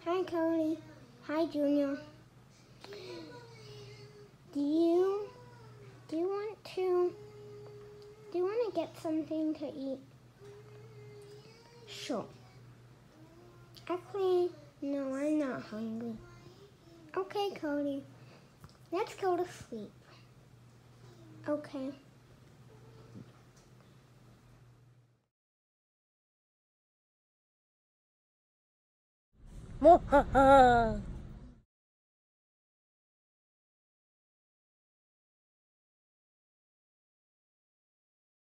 Hi, Cody. Hi, Junior. Do you want to get something to eat? Sure. Actually, no, I'm not hungry. Okay, Cody. Let's go to sleep. Okay. Mo ha ha.